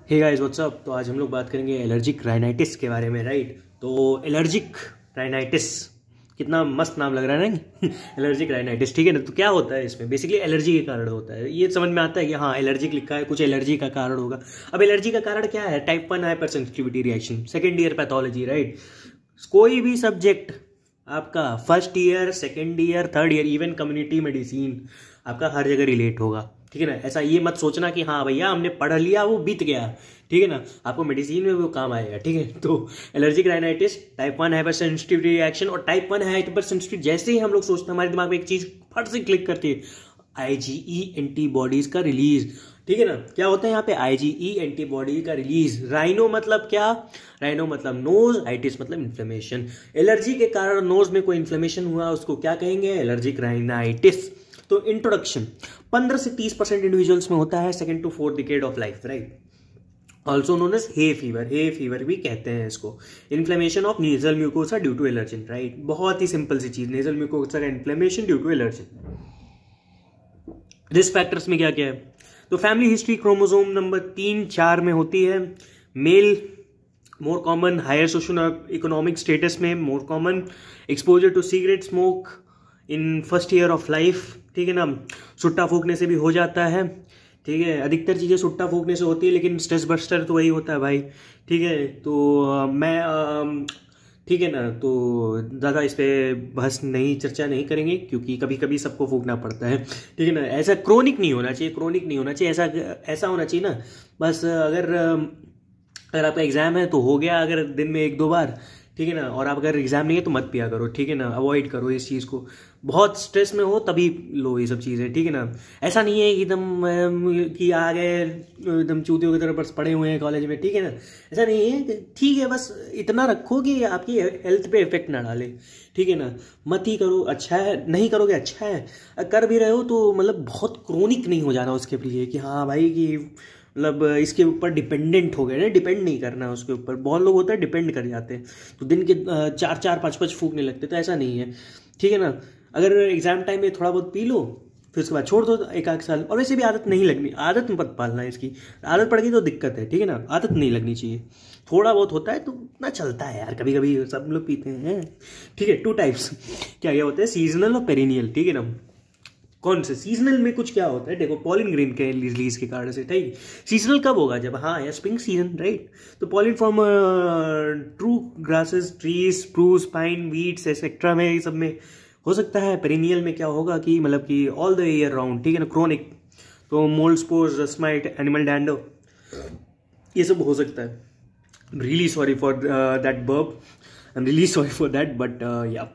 Hey guys what's up. तो आज हम लोग बात करेंगे एलर्जिक राइनाइटिस के बारे में, राइट। तो एलर्जिक राइनाइटिस, कितना मस्त नाम लग रहा है ना एलर्जिक राइनाइटिस, ठीक है ना। तो क्या होता है इसमें, बेसिकली एलर्जी के कारण होता है। ये समझ में आता है कि हाँ एलर्जिक लिखा है, कुछ एलर्जी का कारण होगा। अब एलर्जी का कारण क्या है? Type 1 hyper sensitivity reaction, second year pathology, right. कोई भी सब्जेक्ट आपका first year, second year, third year, even community medicine आपका हर जगह रिलेट होगा, ठीक है ना। ऐसा ये मत सोचना कि हाँ भैया हमने पढ़ लिया वो बीत गया, ठीक है ना। आपको मेडिसिन में वो काम आएगा, ठीक है। तो allergic rhinitis, type 1 hyper sensitivity reaction. और टाइप 1 हाइपर सेंसिटिव जैसे ही हम लोग सोचते हैं हमारे दिमाग में एक चीज फट से क्लिक करती है, IgE एंटीबॉडीज का रिलीज, ठीक है ना। क्या होता है यहाँ पे? IgE एंटीबॉडी का रिलीज। राइनो मतलब क्या? राइनो मतलब नोज, आइटिस मतलब इन्फ्लेमेशन। एलर्जी के कारण नोज में कोई इन्फ्लेमेशन हुआ उसको क्या कहेंगे? Allergic rhinitis. तो इंट्रोडक्शन, 15 से 30% इंडिविजुअल्स में होता है second to fourth decade of life, right. Also known as hay fever, hay fever भी कहते हैं इसको। Inflammation of nasal mucosa due to allergen, right. बहुत ही सिंपल सी चीज, नेजल म्यूकोसा का inflammation due to allergen. Risk factors में क्या क्या है? तो फैमिली हिस्ट्री क्रोमोसोम नंबर 3-4 में होती है। Male more common, higher social economic status में more common. Exposure to cigarette smoke in first year of life, ठीक है ना। सुट्टा फूकने से भी हो जाता है, ठीक है। अधिकतर चीज़ें सुट्टा फूकने से होती है, लेकिन स्ट्रेस बस्टर तो वही होता है भाई, ठीक है। तो मैं ठीक है ना, तो ज़्यादा इस पर बहस नहीं, चर्चा नहीं करेंगे, क्योंकि कभी कभी सबको फूकना पड़ता है, ठीक है ना। ऐसा क्रोनिक नहीं होना चाहिए, क्रोनिक नहीं होना चाहिए। ऐसा होना चाहिए ना, बस अगर आपका एग्ज़ाम है तो हो गया, अगर दिन में 1-2 बार, ठीक है ना। और आप अगर एग्जाम नहीं है तो मत पिया करो, ठीक है ना। अवॉइड करो इस चीज़ को। बहुत स्ट्रेस में हो तभी लो ये सब चीज़ें, ठीक है ना। ऐसा नहीं है कि एकदम कि आ गए एकदम चूतियों की तरह बस पड़े हुए हैं कॉलेज में, ठीक है ना। ऐसा नहीं है, ठीक है। बस इतना रखो कि आपकी हेल्थ पे इफेक्ट ना डाले, ठीक है ना। मत ही करो, अच्छा है। नहीं करोगे अच्छा है। कर भी रहे हो तो मतलब बहुत क्रोनिक नहीं हो जाना उसके लिए कि हाँ भाई कि मतलब इसके ऊपर डिपेंडेंट हो गए ना। डिपेंड नहीं करना उसके ऊपर। बहुत लोग होता है डिपेंड कर जाते हैं, तो दिन के 4-4, 5-5 फूकने लगते। तो ऐसा नहीं है, ठीक है ना। अगर एग्जाम टाइम में थोड़ा बहुत पी लो, फिर उसके बाद छोड़ दो 1-1 साल। और वैसे भी आदत नहीं लगनी, आदत मत पालना इसकी। आदत पड़ गई तो दिक्कत है, ठीक है ना। आदत नहीं लगनी चाहिए। थोड़ा बहुत होता है तो ना चलता है यार, कभी कभी सब लोग पीते हैं, ठीक है। 2 टाइप्स क्या क्या होते हैं? सीजनल और पेरिनियल, ठीक है ना। कौन से? सीजनल में कुछ क्या होता है, देखो पॉलिन ग्रेन के रिलीज के कारण से, ठीक। सीजनल कब होगा? जब हाँ या स्प्रिंग सीजन, राइट। तो pollen from true grasses, trees, spruce, pine, weeds etcetera में, ये सब में हो सकता है। पेरिनियल में क्या होगा कि मतलब कि ऑल द ईयर राउंड, ठीक है ना। क्रोनिक तो मोल्ड स्पोर्स, रस्माइट, एनिमल डैंडो, ये सब हो सकता है। Really sorry for that burp, I am really sorry for that, but या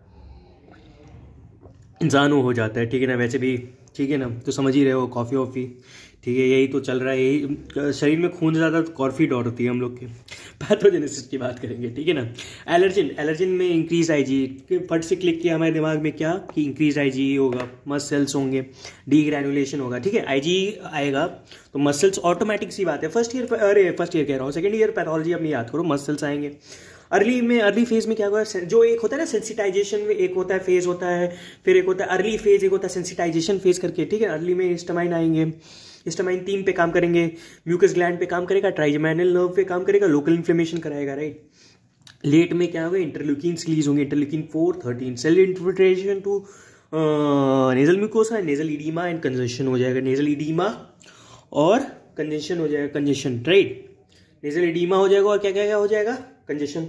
इंसान हो जाता है, ठीक है ना। वैसे भी ठीक है ना, तो समझ ही रहे हो, कॉफ़ी वॉफ़ी, ठीक है, यही तो चल रहा है। यही शरीर में खून ज़्यादा तो कॉफ़ी दौड़ती है हम लोग के। पैथोजेनेसिस की बात करेंगे, ठीक है ना। एलर्जिन में इंक्रीज IgE, फट से क्लिक किया हमारे दिमाग में क्या कि इंक्रीज IgE होगा, मस्ट सेल्स होंगे, डीग्रैनुलेशन होगा, ठीक है। IgE आएगा तो मसल्स, ऑटोमेटिक सी बात है। फर्स्ट ईयर कह रहा हूँ, सेकेंड ईयर पैथोलॉजी अपनी याद करो, मसल्स आएंगे। अर्ली फेज में क्या होगा? जो एक होता है ना सेंसिटाइजेशन में, एक होता है फेज होता है, फिर एक होता है अर्ली फेज, एक होता है सेंसिटाइजेशन फेज करके, ठीक है। अर्ली में हिस्टामाइन आएंगे, हिस्टामाइन 3 पे काम करेंगे, म्यूकस ग्लैंड पे काम करेगा, ट्राइजेमिनल नर्व पे काम करेगा, लोकल इन्फ्लेमेशन कराएगा, राइट। लेट में क्या होगा? इंटरल्यूकिन रिलीज होंगे, interleukin 4, 13, cell infiltration to nasal mucosa, nasal oedema and congestion हो जाएगा। नेजल इडीमा और कंजेशन हो जाएगा, कंजेशन, राइट। नेजल इडीमा हो जाएगा और क्या क्या क्या हो जाएगा? Congestion,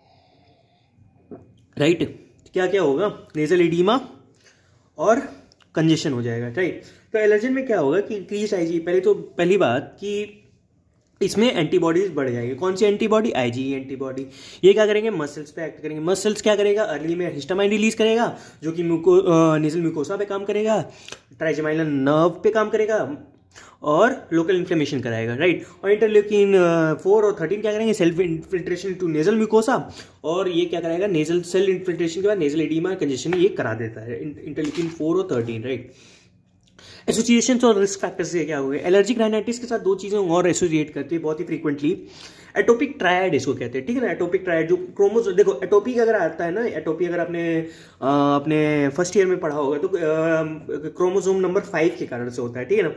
right. क्या क्या होगा? नेजल एडिमा और कंजेशन हो जाएगा, राइट। तो एलर्जन में क्या होगा कि इंक्रीज IgE, पहली बात कि इसमें एंटीबॉडीज बढ़ जाएगी। कौन सी एंटीबॉडी? IgE antibody. ये क्या करेंगे? मसल्स पे एक्ट करेंगे। मसल्स क्या करेगा? अर्ली में हिस्टामाइन रिलीज करेगा, जो कि नेजल म्यूकोसा पे काम करेगा, ट्राइजेमिनल नर्व पे काम करेगा और लोकल इन्फ्लेमेशन कराएगा, राइट। और इंटरल्यूकिन 4 और 13 क्या करेंगे? Cell infiltration to nasal mucosa, और ये क्या कराएगा? नेजल सेल इन्फिल्ट्रेशन के बाद नेजल एडिमा कंजेशन ये करा देता है, इंटरल्यूकिन 4 और 13, राइट। एसोसिएशन और रिस्क फैक्टर्स से क्या हो गया? एलर्जिक राइनाइटिस के साथ 2 चीजें और एसोसिएट करती है बहुत ही फ्रीक्वेंटली। एटोपिक ट्रायड इसको कहते हैं, ठीक है ना। एटोपिक ट्रायड जो क्रोमोसोम, देखो एटोपिक अगर आता है ना, एटोपी अगर आपने अपने फर्स्ट ईयर में पढ़ा होगा तो क्रोमोसोम नंबर 5 के कारण से होता है, ठीक है ना।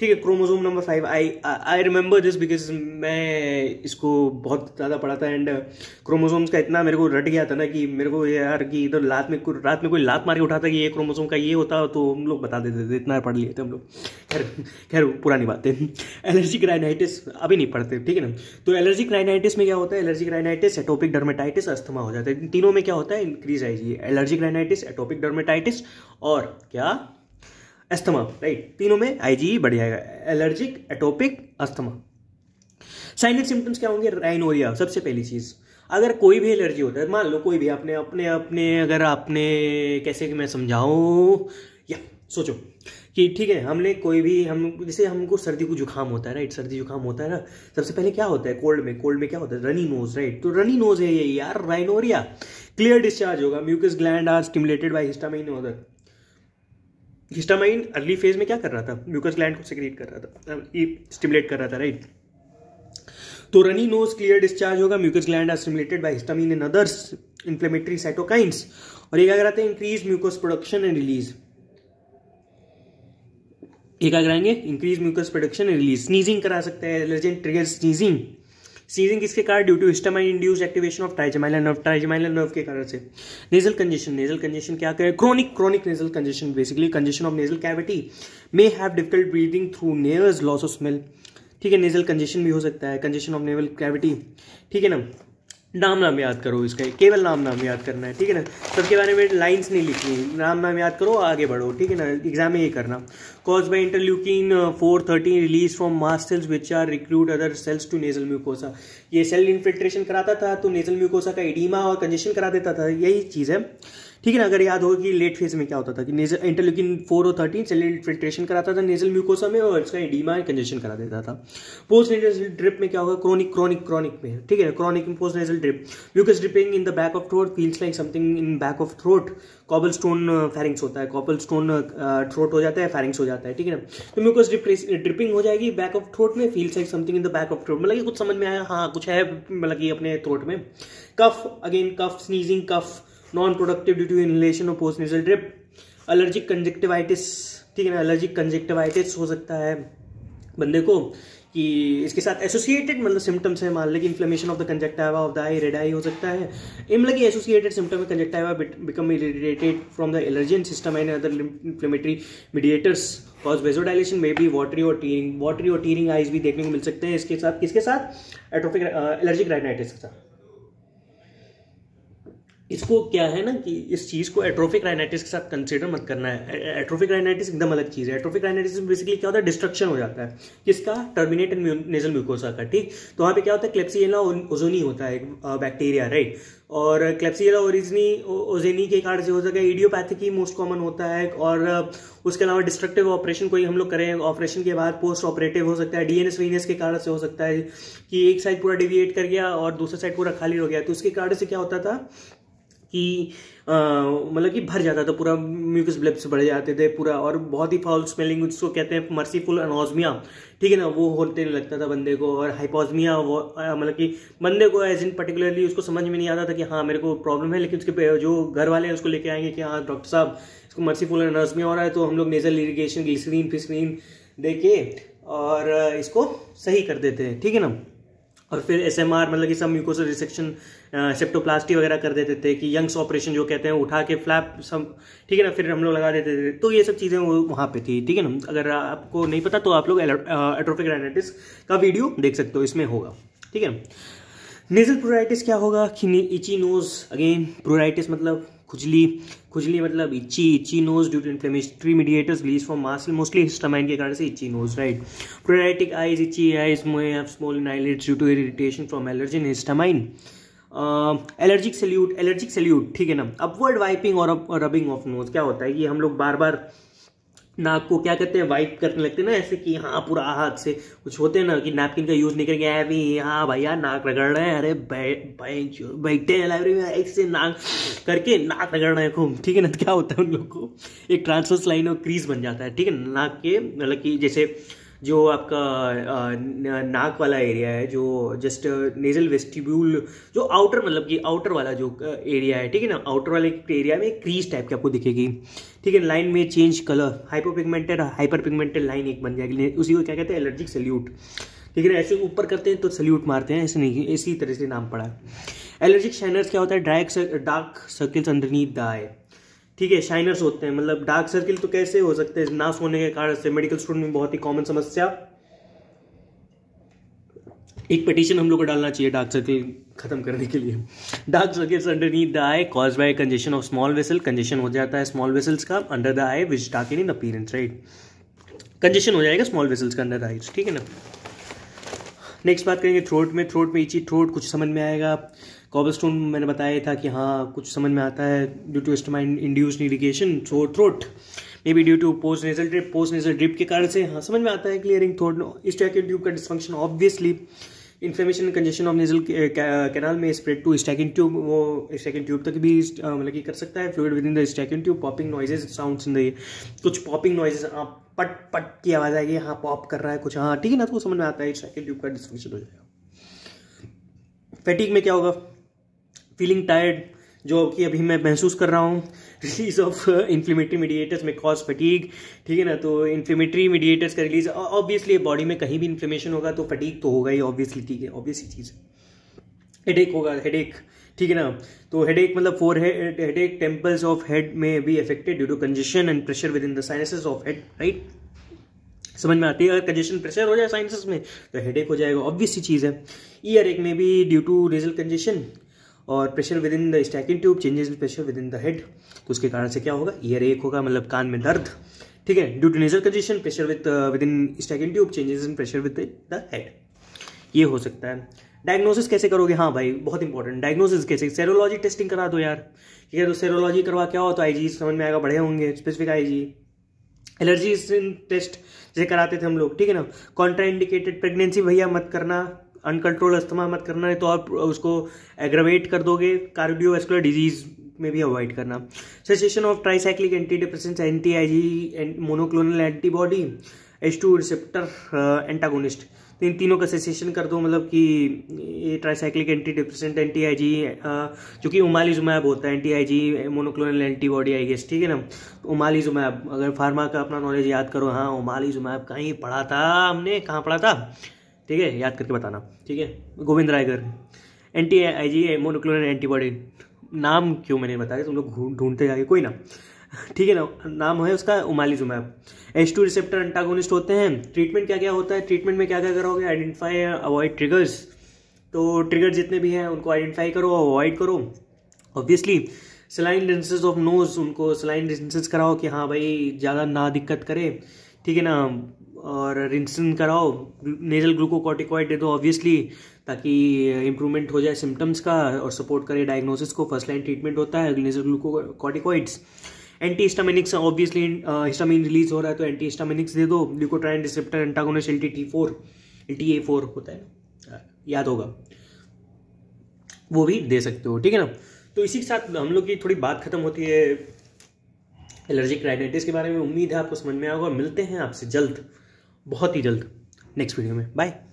ठीक है। Chromosome number 5, I remember this because मैं इसको बहुत ज़्यादा पढ़ा था एंड क्रोमोसोम्स का इतना मेरे को रट गया था ना कि मेरे को यार कि इधर रात में कोई लात मार के उठाता कि ये क्रोमोसोम का ये होता तो हम लोग बता देते थे, इतना पढ़ लिए थे हम लोग। खैर पुरानी बात है। एलर्जिक राइनाइटिस अभी नहीं पढ़ते, ठीक है ना। तो एलर्जिक राइनाइटिस में क्या होता है, allergic rhinitis, atopic dermatitis, asthma हो जाता है। तीनों में क्या होता है, इंक्रीज आएगी। एलर्जिक राइनाइटिस, एटोपिक डर्मेटाइटिस और क्या, अस्थमा, राइट। तीनों में आईजीई बढ़ जाएगा, allergic, atopic, asthma. Sign and symptoms क्या होंगे, राइनोरिया सबसे पहली चीज। अगर कोई भी एलर्जी होता है, मान लो कोई भी अपने अगर आपने कैसे कि मैं समझाऊं, या सोचो कि ठीक है हमने कोई भी जैसे हमको सर्दी को जुकाम होता है, राइट, सर्दी जुकाम होता है ना, सबसे पहले क्या होता है कोल्ड में क्या होता है, रनी नोज, राइट। तो रनी नोज है ये यार, राइनोरिया। क्लियर डिस्चार्ज होगा, mucus gland are stimulated by histamine और हिस्टामाइन अर्ली फेज में क्या कर रहा था, म्यूकस ग्लैंड को सेक्रेट कर रहा था, स्टिमुलेट कर रहा था, राइट। तो रनी नोज, क्लियर डिस्चार्ज होगा, mucus gland are stimulated by histamine and others inflammatory cytokines. और ये क्या कराते हैं, increase mucus production and release. ये क्या कराएंगे, increase mucus production and release. Sneezing करा सकता है, एलर्जन ट्रिगर स्नीजिंग। स्नीजिंग किसके कारण, due to histamine induced activation of trigeminal nerve के कारण से। नेजल कंजेशन क्या करे, chronic nasal congestion, basically congestion of nasal cavity, may have difficult breathing through nares, loss of smell, ठीक है। Nasal congestion भी हो सकता है, कंजेशन ऑफ नेवल कैविटी, ठीक है ना। नाम याद करो इसका, केवल नाम याद करना है, ठीक है ना। सबके बारे में लाइंस नहीं लिखनी, नाम याद करो, आगे बढ़ो, ठीक है ना। एग्जाम में ये करना। Cause by interleukin 4-13 release from mast cells which are recruit other cells to nasal mucosa. ये सेल इन्फिल्ट्रेशन कराता था तो नेजल म्यूकोसा का एडीमा और कंजेशन करा देता था, यही चीज़ है, ठीक है ना। अगर याद हो कि लेट फेज में क्या होता था कि नेजल इंटरल्यूकिन 4 और 13 सेल इन्फिल्ट्रेशन कराता था नेजल म्यूकोसा में और इसका एडीमा कंजेशन करा देता था। पोस्ट नेजल ड्रिप में क्या होगा, क्रोनिक में, ठीक है, क्रोनिक में post nasal drip, mucus dripping in the back of throat, feels like something in back of throat, cobblestone pharynx होता है, कॉबलस्टोन थ्रोट हो जाता है, फेरिंग्स हो जाता है, ठीक है ना। तो म्यूकस ड्रिपिंग हो जाएगी बैक ऑफ थ्रोट में, feels like something in the back of throat, मतलब कि कुछ समझ में आया, हाँ कुछ है मतलब कि अपने थ्रोट में। Cough, again cough, sneezing, cough, non productive due to inhalation और post nasal drip. Allergic conjunctivitis, ठीक है ना, एलर्जिक कंजक्टिवाइटिस हो सकता है बंदे को कि इसके साथ एसोसिएटेड मतलब सिम्टम्स है, मान लो कि inflammation of the conjunctiva of the eye, red eye हो सकता है। मतलब कि एसोसिएटेड सिम्टम में conjunctiva become irritated from the allergen system and other inflammatory mediators, cause vasodilation, may be watery और टीयरिंग आइज भी देखने को मिल सकते हैं इसके साथ, किसके साथ, एट्रोफिक एलर्जिक राइनाइटिस के साथ। इसको क्या है ना कि इस चीज़ को एट्रोफिक राइनाइटिस के साथ कंसीडर मत करना है। एट्रोफिक राइनाइटिस एकदम अलग चीज़ है। एट्रोफिक राइनाइटिस बेसिकली क्या होता है, डिस्ट्रक्शन हो जाता है किसका, टर्मिनेट नेजल म्यूकोसा का, ठीक। तो वहाँ पे क्या होता है, क्लेप्सियला ओजोनी होता है बैक्टीरिया, राइट। और क्लेप्सियला ओजेनी के कारण से हो सकता है, इडियोपैथिक ही मोस्ट कॉमन होता है। और उसके अलावा डिस्ट्रक्टिव ऑपरेशन कोई हम लोग करें, ऑपरेशन के बाद पोस्ट ऑपरेटिव हो सकता है, डीएनएस वीएनएस के कारण से हो सकता है कि एक साइड पूरा डिविएट कर गया और दूसरा साइड पूरा खाली हो गया। तो उसके कारण से क्या होता था कि मतलब कि भर जाता था पूरा, म्यूकस ब्लेब्स बढ़ जाते थे पूरा, और बहुत ही फाउल स्मेलिंग, उसको कहते हैं मर्सीफुल एनोस्मिया, ठीक है ना, वो होते लगता था बंदे को। और हाइपोस्मिया, वो मतलब कि बंदे को एज इन पर्टिकुलरली उसको समझ में नहीं आता था कि हाँ मेरे को प्रॉब्लम है, लेकिन उसके जो घर वाले हैं उसको लेके आएंगे कि हाँ डॉक्टर साहब इसको मर्सीफुल एनोस्मिया हो रहा है, तो हम लोग नेजल इरिगेशन, ग्लिसरीन फिसरीन दे के और इसको सही कर देते हैं, ठीक है ना। और फिर एसएमआर मतलब कि सब म्यूकोसा रिसेक्शन, सेप्टोप्लास्टी वगैरह कर देते थे कि यंग्स ऑपरेशन जो कहते हैं, उठा के फ्लैप सब, ठीक है ना, फिर हम लोग लगा देते थे। तो ये सब चीज़ें वो वहाँ पे थी, ठीक है ना। अगर आपको नहीं पता तो आप लोग एट्रोफिक राइनाइटिस का वीडियो देख सकते हो, इसमें होगा, ठीक है। नेजल प्लूराइटिस क्या होगा कि इची नोज, अगेन प्लूराइटिस मतलब खुजली मतलब itchy nose due to inflammatory mediators release from mast cell, mostly histamine के कारण से itchy nose, right. Pruritic eyes, itchy eyes, may have small eyelids due to irritation from allergen histamine. Allergic salute, ठीक है ना। Upward wiping और rubbing of nose, क्या होता है कि हम लोग बार बार नाक को क्या करते हैं, वाइप करने लगते हैं ना, ऐसे कि हाँ पूरा हाथ से, कुछ होते हैं ना कि नैपकिन का यूज नहीं करेंगे, अभी हाँ भैया नाक रगड़ रहे हैं, अरे बैठे हैं लाइब्रेरी में ऐसे नाक करके नाक रगड़ रहे हैं खूब, ठीक है ना। तो क्या होता है उन लोग को एक ट्रांसवर्स लाइन और क्रीज बन जाता है, ठीक है, नाक के मतलब कि जैसे जो आपका नाक वाला एरिया है, जो जस्ट नेजल वेस्टिब्यूल, जो आउटर मतलब कि आउटर वाला जो एरिया है, ठीक है ना, आउटर वाले एरिया में क्रीज टाइप की आपको दिखेगी, ठीक है। लाइन में change colour, hypopigmented hyper pigmented line एक बन जाएगी, उसी को क्या कहते हैं, एलर्जिक सल्यूट, ठीक है ना। ऐसे ऊपर करते हैं तो सल्यूट मारते हैं, ऐसे नहीं, इसी तरह से नाम पड़ा है। एलर्जिक शाइनर्स क्या होता है, dark circles underneath the eye, ठीक है। शाइनर्स होते हैं, मतलब डार्क सर्किल तो कैसे हो सकते हैं, ना सोने के कारण से, मेडिकल स्टूडेंट में बहुत ही कॉमन समस्या। एक पिटीशन हम लोग को डालना चाहिए डार्क सर्किल खत्म करने के लिए। Dark circles underneath the eye cause by congestion of small vessel, congestion हो जाता है स्मॉल वेसल्स का under the eye which darken in appearance, right. Congestion हो जाएगा स्मॉल वेसल्स का अंडर द आईज, ठीक है ना। नेक्स्ट बात करेंगे थ्रोट में। थ्रोट में इची थ्रोट कुछ समझ में आएगा। कॉबलस्टोन मैंने बताया था कि हाँ कुछ समझ में आता है, due to histamine induced irrigation throat, may be due to post nasal drip के कारण से, हाँ समझ में आता है। क्लियरिंग थ्रोट, स्टैकिंग ट्यूब का dysfunction, obviously inflammation and congestion of nasal canal में स्प्रेड टू स्टैकिंग ट्यूब, वो स्टैकिंग ट्यूब तक भी मतलब कि कर सकता है। Fluid within the eustachian tube, popping noises sounds in the, कुछ पॉपिंग नॉइजेज, पट पट की आवाज आएगी, हाँ पॉप कर रहा है कुछ, हाँ ठीक है ना, तो समझ में आता है स्टैकिंग ट्यूब का डिसफंक्शन हो जाएगा। फैटिग में क्या होगा, फीलिंग टायर्ड, जो कि अभी मैं महसूस कर रहा हूँ। रिलीज ऑफ इन्फ्लेमेटरी मीडिएटर्स में कॉज फटीग, ठीक है ना। तो इन्फ्लेमेटरी मीडिएटर्स का रिलीज, ऑब्वियसली बॉडी में कहीं भी इन्फ्लेमेशन होगा तो फटीग तो होगा ही, ऑब्वियसली, ठीक है, ऑब्वियसली चीज़ है। हेडेक होगा, हेडेक, ठीक है ना। तो हेडेक मतलब fore headache, temples of head में be affected due to congestion and pressure within the sinuses of head, right. समझ में आती है, अगर कंजेशन प्रेशर हो जाए साइनसेस में तो हेडेक हो जाएगा, ऑब्वियस सी चीज़ है। ईयर एक में भी ड्यू टू नेजल कंजेशन और pressure within the eustachian tube, changes in pressure within the head, तो उसके कारण से क्या होगा, ईयर एक होगा, मतलब कान में दर्द, ठीक है। Due to nasal congestion, pressure within eustachian tube, changes in pressure with the head, ये हो सकता है। डायग्नोसिस कैसे करोगे, हाँ भाई बहुत इंपॉर्टेंट, डायग्नोसिस कैसे, सेरोलॉजी टेस्टिंग करा दो यार, ठीक है। तो सेरोलॉजी करवा क्या हो, तो आईजी समझ में आएगा, बढ़े होंगे स्पेसिफिक आईजी। एलर्जी टेस्ट जैसे कराते थे हम लोग, ठीक है ना। कॉन्ट्रा इंडिकेटेड प्रेगनेंसी भैया मत करना, अनकंट्रोल अस्थमा मत करना, नहीं तो आप उसको एग्रावेट कर दोगे, कार्डियोवैस्कुलर डिजीज में भी अवॉइड करना। Cessation of tricyclic anti depressants, anti IgE monoclonal antibody, H2 receptor antagonist, तो इन तीनों का सेसेशन कर दो, मतलब कि ये tricyclic anti depressant, anti IgE, जो कि उमालिजुमैब होता है, anti IgE monoclonal antibody I guess, ठीक है ना। उमालिजुमैब, अगर फार्मा का अपना नॉलेज याद करो, हाँ उमालिजुमैब कहीं पढ़ा था हमने, कहाँ पढ़ा था, ठीक है, याद करके बताना, ठीक है। Govind Raigar, anti IgE monoclonal antibody, नाम क्यों मैंने बताया, तुम लोग ढूंढते जाके, कोई ना, ठीक है ना, नाम है उसका उमालिजुमैब। H2 रिसेप्टर अंटागोनिस्ट होते हैं। ट्रीटमेंट क्या क्या होता है, ट्रीटमेंट में क्या क्या करोगे, आइडेंटिफाई अवॉइड ट्रिगर्स, तो ट्रिगर जितने भी हैं उनको आइडेंटिफाई करो, अवॉइड करो। Obviously saline rinses of nose, उनको सलाइन रिंसेस कराओ कि हाँ भाई ज़्यादा ना दिक्कत करे, ठीक है ना। और रिंसन कराओ, नेजल ग्लूकोकॉर्टिकॉइड दे दो ऑब्वियसली, ताकि इंप्रूवमेंट हो जाए सिम्टम्स का और सपोर्ट करे डायग्नोसिस को। फर्स्ट लाइन ट्रीटमेंट होता है nasal glucocorticoids. Anti histaminics, obviously histamine release हो रहा है तो एंटी हिस्टामिनिक्स दे दो। ल्यूकोट्राइन रिसेप्टर एंटागोनिस्ट LTA4 होता है, याद होगा, वो भी दे सकते हो, ठीक है ना। तो इसी के साथ हम लोग की थोड़ी बात खत्म होती है एलर्जिक राइनाइटिस के बारे में। उम्मीद है आपको समझ में आएगा और मिलते हैं आपसे जल्द, बहुत ही जल्द नेक्स्ट वीडियो में। बाय।